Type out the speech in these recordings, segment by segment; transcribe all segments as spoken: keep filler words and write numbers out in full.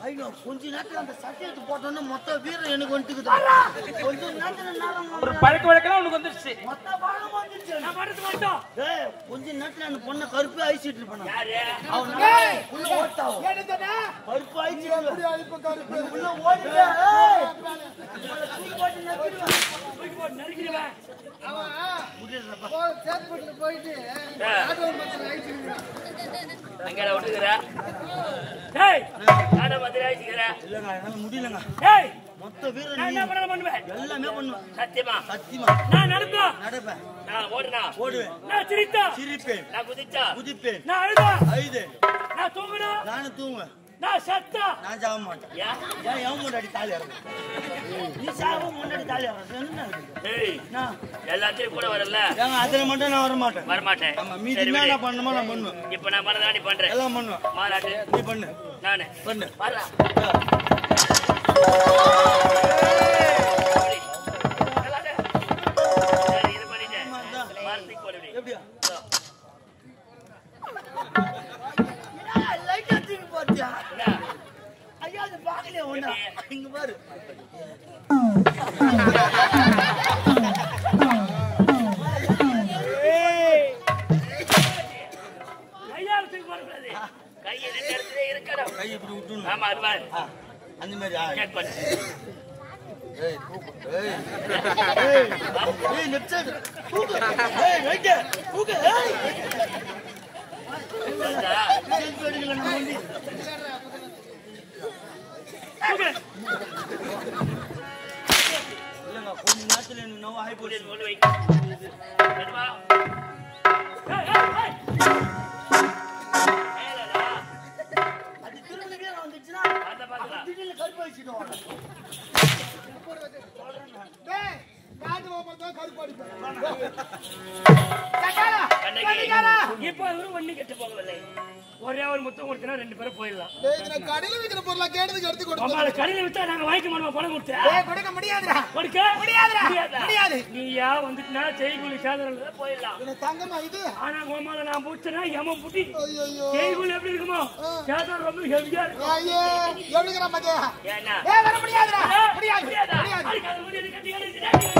ஐயோ கொஞ்ச நேரத்துல அந்த சட்டையத்து போட்டோன்னு மொத்த வீரம் எனக்கு வந்துட்டுக்குது. கொஞ்ச நேரத்துல நேரம் ஒரு பழக்க வழக்கம் உனக்கு வந்துருச்சு. மொத்த பாடம் வந்துருச்சு. நான் பாடுறது மாட்டோம். ஏய் கொஞ்ச நேரத்துல அந்த பொண்ணை கருப்பு ஐசிட்டு இருப்பான். யாரு? அவன் உள்ள ஓட்டாவோ. ஏடுதடா கருப்பு ஐசிட்டு அப்படி அழிப்பு கருப்பு உள்ள ஓடுங்க. ஏய் தூக்கி போட்டு நக்கிடுவா. தூக்கி போட்டு நறுக்கிடுவா. அவன் முடியலப்பா. போ சேத்பட்டுல போயிட்டு ஆட்டோ மச்சன் ஐசிக்கிறான். அங்கடா விட்டுக்கற. டேய் ஆட மாதிரி ஆயிடுச்சுக்கற. இல்லங்க என்னால முடியலங்க. டேய் மொத்த வீரம் நான் என்ன பண்ண பண்ணுவேன்? எல்லாமே பண்ணுவேன். சத்தியமா சத்தியமா நான் நடப்பேன். நடப்பேன். நான் ஓடுனா ஓடுவேன். நான் சிரித்தா சிரிப்பேன். நான் குதிச்சா குதிப்பேன். நான் அழுதா ஐது நான் தூங்குனா நானும் தூங்குவேன். நான் சத்தா நான் சாக மாட்டேன். ஏன்? ஏன் எவன் முன்னாடி தாலி இறங்கும்? நீ சாக முன்னாடி தாலி இறங்கும். என்ன இது? ஏய் நான் எல்லாத்தையும் கூட வரல. ஏங்க அதுல மட்டும் நான் வர மாட்டேன். வர மாட்டேன். ஆமா மீதி என்ன பண்ணணுமோ நான் பண்ணுவேன். இப்ப நான் பண்ணதா நீ பண்ற. எல்லாம் பண்ணுவேன். மாறாட்டு நீ பண்ணு. நானே பண்ணு. வரா. இது பண்ணிட்டேன். மார்த்திக் போடுடி. எப்படியா? லைட் அடிச்சு போட்டியா? என்ன? ஐயா அது பாக்கலையா ஒண்ணா? இங்க பாரு. கையாளத்துக்கு வரக்கூடாது. கையை ரெண்டு இடத்துல இருக்கணும். கை இப்படி விட்டுணும். ஆமா அது மாதிரி ஆ, அந்த மாதிரி ஆ. செக் பண்ணு. ஏய் தூக்கு. ஏய். ஏய். ஏய் லெஃப்ட் சைடு. தூக்கு. ஏய் ரைட். தூக்கு. ஏய். சொல்லுடா. செல்ஃபி எடுங்க நம்ம வந்து. தூக்கு. இல்லங்க கொஞ்ச நேரத்துல எனக்கு நோவு ஆகி போச்சு. கொண்டு வை. கொண்டு வா. ஏய் ஏய் ஏய். ஏலடா. அது திரும்ப வீரம் வந்துச்சுன்னா அத பாக்கலாம். திடீர்னு கருப்பு வச்சிடுவாங்க. டேய் காது ஓபன் கருப்பு அடிப்பேன். கண்ணகி இப்போ இவரு ஒண்ணு கெட்டு போகவில்லை. ஒரே ஒரு முத்தம் கொடுத்தா ரெண்டு பேரும் போயிடலாம். டேய் இந்த கடையில விக்கிற பொருளை கேட்டதுக்கு எடுத்து கொடுத்து. அம்மால கடையில வித்தா நாங்க வாங்கிக்க மாட்டோம் பணம் கொடுத்தா. டேய் கொடுக்க முடியாதுடா. கொடுக்க முடியாதுடா. முடியாது. நீ யா வந்துட்டனா செய்குலி சாதனல போயிடலாம். இது தங்கமா இது? ஆனா கோமால நான் பூச்சனா யம புடி. ஐயோ செய்குலி எப்படி இருக்குமோ? சாதனம் ரொம்ப ஹெவியா இருக்கும். ஐயே எவ்வளவுங்கற மதே? ஏன்னா ஏய் வர முடியாதுடா. முடியாது. முடியாதா? முடியாது. அதுக்கு முடியாது கட்டி கட்டி.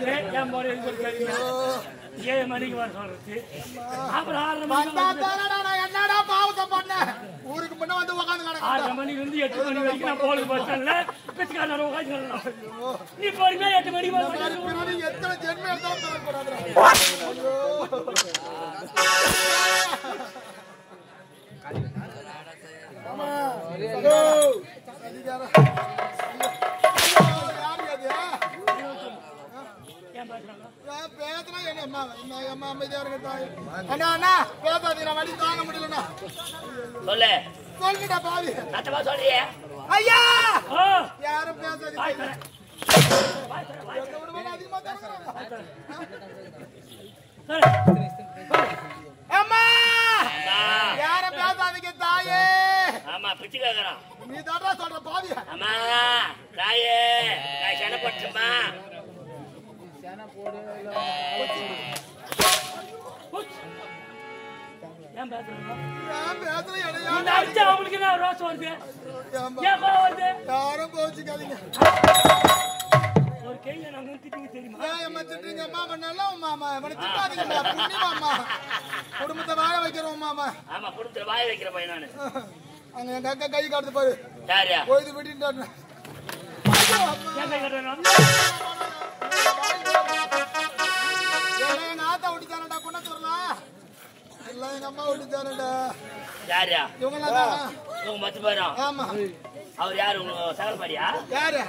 என் போற ஏழு மணிக்கு வர சொல்றது அப்புறம் ஆறரை மணிக்கு என்னடா பாவத்தை பண்ண ஊருக்கு முன்ன வந்து உட்காந்து ஆறரை மணிக்கு இருந்து எட்டு மணி வரைக்கும் நான் போல பஸ் ஸ்டாண்ட்ல பிச்சைக்காரன் உட்காந்து நீ போறீங்க எட்டு மணிக்கு எத்தனை ஜென்மம் இருந்தாலும் தரக்கூடாது நீ தான் சொல்ற பாவி அம்மா தாயே நான் சனப்பட்டுமா யாரும் கோச்சுக்காதீங்க ஒரு கையில நாங்க திட்டிங்க தெரியுமா திட்டுங்க மாமா நல்லா மாமா திட்டாதீங்க புண்ணியமாமா குடும்பத்தை வாழ வைக்கிறோம் மாமா ஆமா குடும்பத்தை வாழ வைக்கிற பையன் நானு அங்க எங்க அக்கா கை காட்டுது பாரு யாரியா போயிது விட்டுட்டாரு எங்க ஆத்தா விட்டுச்சானடா கொண்ட சொல்லலாம் இல்ல எங்க அம்மா விட்டுச்சானடா யாரியா இவங்களாம் இவங்க மத்து பேரும் ஆமா அவர் யாரு உங்க சகலபாடியா யாரு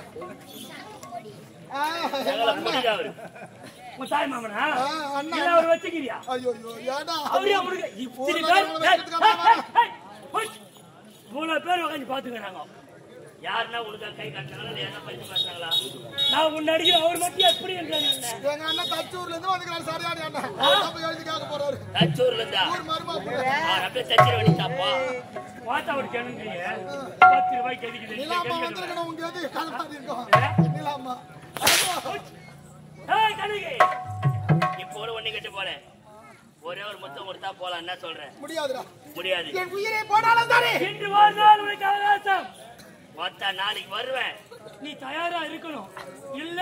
சகல முடிஞ்ச அவரு உங்க தாய் மாமனா இல்ல அவர் வச்சுக்கிறியா ஐயோ ஏடா அவரே அவருக்கு இத்தனை பேர் மூணு பேர் உட்காந்து பாத்துக்கிறாங்க யாருன்னா உனக்கு கை காட்டுறாங்களா இல்ல என்ன பைசா காட்டுறாங்களா நான் உன்னை அடிக்கிறேன் அவர் மட்டும் எப்படி இருக்காங்க எங்க அண்ணன் தச்சூர்ல இருந்து வந்துக்கிறாரு சரியான அண்ணன் எழுதிக்காக போறாரு தச்சூர்ல இருந்தா ஊர் மருமா அப்படியே தச்சிர வடிச்சாப்பா வாத்தா ஒரு கிணங்குறீங்க பத்து ரூபாய்க்கு எதுக்குது நிலாமா வந்திருக்கணும் உங்க எது கதை மாதிரி இருக்கும் நிலாமா ஏய் கணிகை இப்போ ஒரு ஒண்ணு கட்ட போறேன் ஒரே ஒரு முத்தம் கொடுத்தா போலாம் என்ன சொல்றேன் முடியாதுடா முடியாது என் உயிரை போடாலும் தானே இன்று வாழ்நாள் உனக்கு அவகாசம் மொத்த நாளைக்கு வருவேன் நீ தயாரா இருக்கணும் இல்ல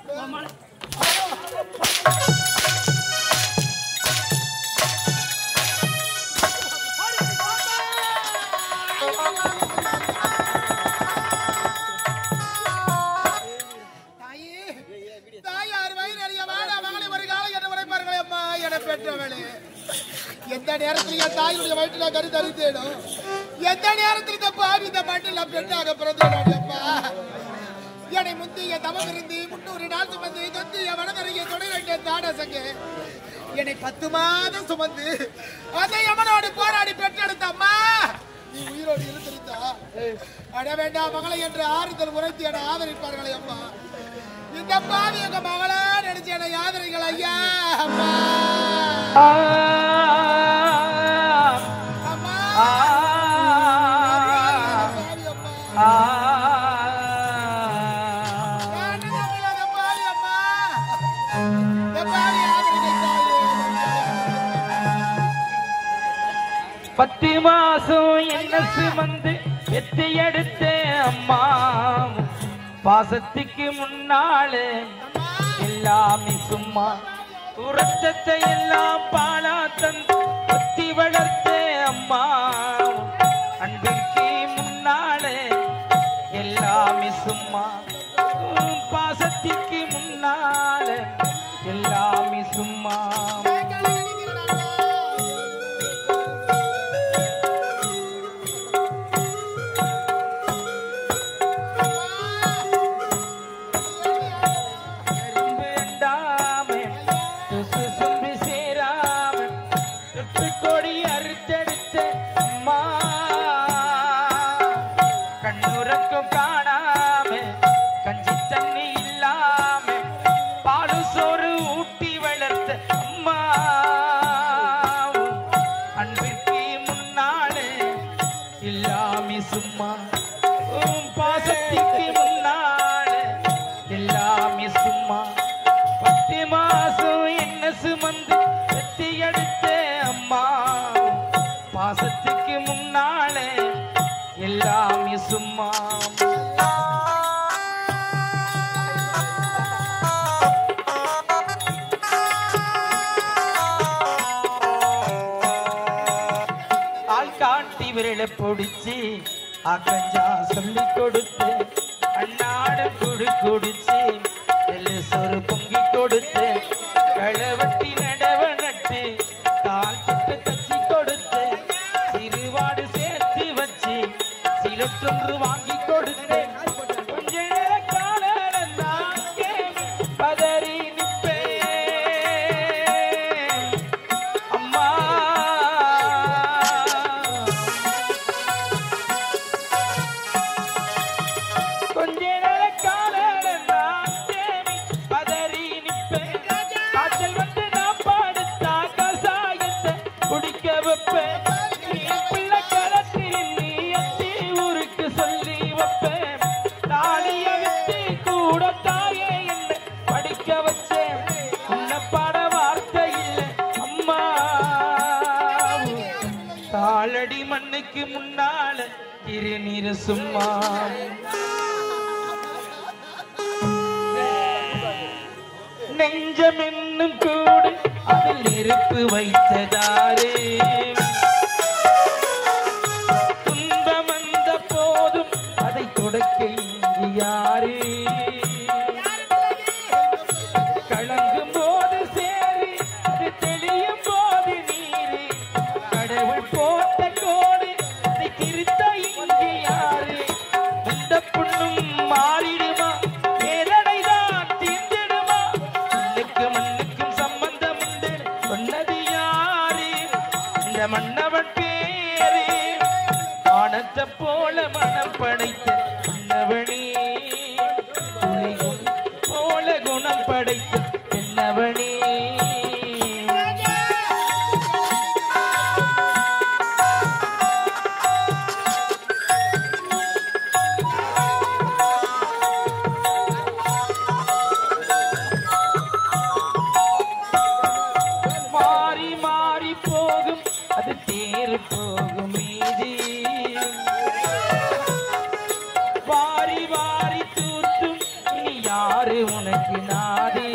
எந்த நேரத்தில் என் தாயுடைய வயிற்றுல கரு தரித்தேனும் எந்த நேரத்தில் இந்த பாவி இந்த மண்ணில் பெண்ணாக பிறந்தேனப்பா என்னை முந்திய தவம் இருந்து முன்னூறு நாள் சுமந்து தொந்திய வனதறிய தொடரண்டிய தாடசங்க என்னை பத்து மாதம் சுமந்து அதை எவனோடு போராடி பெற்றெடுத்த அம்மா நீ உயிரோடு இருந்திருந்தா அட வேண்டாம் மகளை என்று ஆறுதல் உரைத்து என ஆதரிப்பார்களே அம்மா இந்த பாவி எங்க மகளா நினைச்சு என்னை ஆதரிகள் ஐயா அம்மா பத்து மாசம் என்ன சுமந்து எத்தி எடுத்த அம்மா பாசத்துக்கு முன்னாலே எல்லாமே சும்மா உரத்தத்தை எல்லாம் பாலா தந்து பத்தி வளர்த்த அம்மா அன்பிற்கு முன்னாலே எல்லாமே சும்மா பாசத்துக்கு முன்னாலே எல்லாமே சும்மா பாசத்துக்கு முன்னாலே எல்லாமே சும்மா பொடிச்சு அக்கஞ்சா சொல்லி கொடுத்து அண்ணாடு குடு குடிச்சு எல்லு சொரு பொங்கி கொடுத்து களவட்டி நடவ நட்டு கால் சுட்டு தச்சு கொடுத்து சிறுவாடு சேர்த்து வச்சு சிலத்தொன்று வாங்கி கொடுத்து கொஞ்ச நேர காலம் பதறி நிற்பேன் அம்மா கொஞ்ச நேர காலம் பதறி நிற்பேன் காய்ச்சல் வந்து நான் பாடுத்தா கசாயத்தை குடிக்க வைப்பேன் பிள்ளை களத்தில் நீ எத்தி ஊருக்கு சொல்லி வைப்பேன் தாலிய விட்டு கூட தாயே என்ன படிக்க வச்சேன் உன்னை பாட வார்த்தை இல்லை அம்மா காலடி மண்ணுக்கு முன்னால திருநீர் சும்மா நெஞ்சம் என்னும் கூடு அதில் நெருப்பு வைத்ததாரே துன்பம் வந்த போதும் அதை தொடக்க இங்கு யாரே கலங்கும் போது சேரி அது தெளியும் போது நீரு கடவுள் போட்ட கோடு அதை திருத்த இங்கு யாரு இந்த புண்ணும் மாறிடுமா வேதனைதான் தீர்ந்திடுமா மண்ணுக்கு மண்ணுக்கும் சம்பந்தம் உண்டு சொன்னது யாரு இந்த மன்னவன் பேரு வானத்தை போல மனம் படைத்த மன்னவனே துளியும் போல குணம் படைத்த என்னவனே மாறி மாறி போகும் அது தேர் போகும் மீதி வாரி வாரி தூத்தும் இனி யாரு உனக்கு நாதி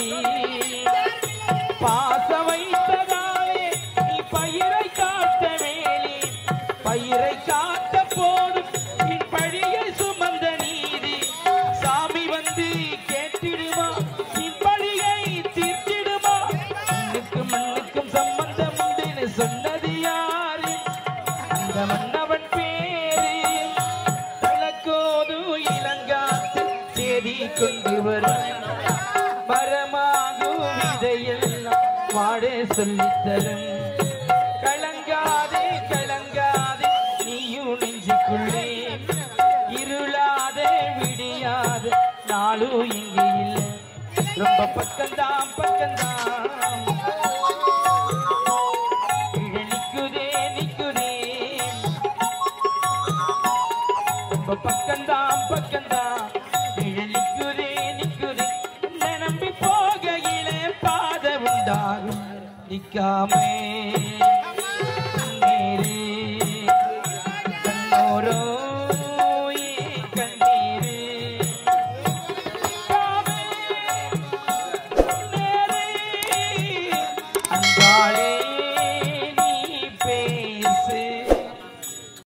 பாச வைத்ததாலே நீ பயிரை காட்ட வேலி பயிரை காட்ட போதும் நீ பழியை சுமந்த நீதி சாமி வந்து கேட்டிடுமா நீ பழியை தீர்த்திடுமா மண்ணுக்கு மண்ணுக்கும் சம்பந்தம் உண்டு சொன்னது யாரு இந்த மன்னவன் பேரு தலக்கோது இளங்காத்து தேடி கொண்டு வரும் மரமாகும் விதையெல்லாம் வாட சொல்லித்தரும் கலங்காதே கலங்காதே நீயும் நெஞ்சுக்குள்ளே இருளாதே விடியாத நாளும் இங்கே இல்லை ரொம்ப பக்கம்தான் பக்கம்தான் இழ நிக்குதே நிக்குதே ரொம்ப பக்கம்தான் பக்கம்தான் இழ நிக்குதே நிக்குதே உன்னை நம்பி போகையிலே பாதை உண்டாகும் நிக்காமே